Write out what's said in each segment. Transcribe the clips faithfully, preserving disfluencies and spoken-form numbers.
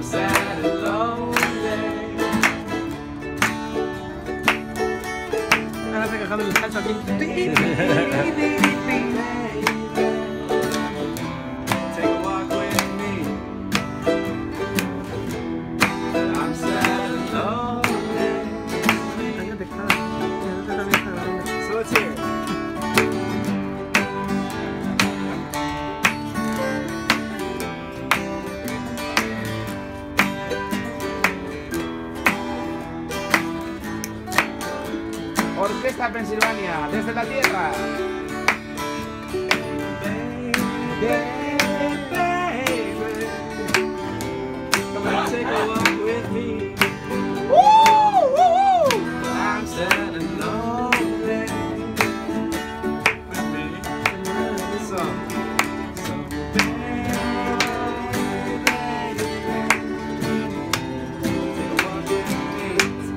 sad and lonely. Ahora estoy cagando el descanso aquí. Take a walk with me. I'm sad and lonely. So let's hear it. Orquesta Pensilvania, desde la tierra. Baby, baby, come and take a walk with me. Woo, woo, woo. I'm sad and lonely. So, so baby, baby, take a walk with me.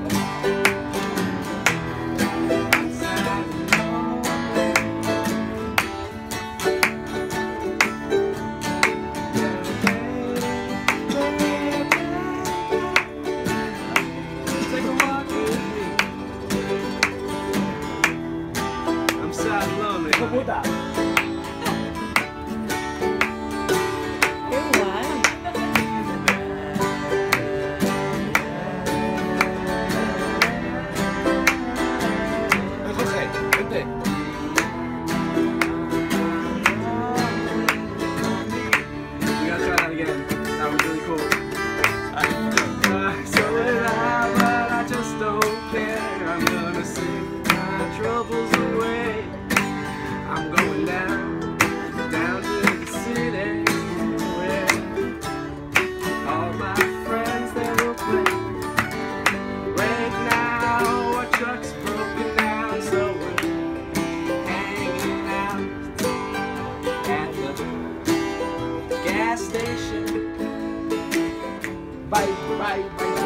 Puta. Qué guay. Jorge, vente. We gotta try that again. That was really cool. Uh, so did I, but I just don't care. I'm gonna sing my troubles away. I'm going down, down to the city, where all my friends they will play. Right now, our truck's broken down, so we're hanging out at the gas station. Bye, bye, bye.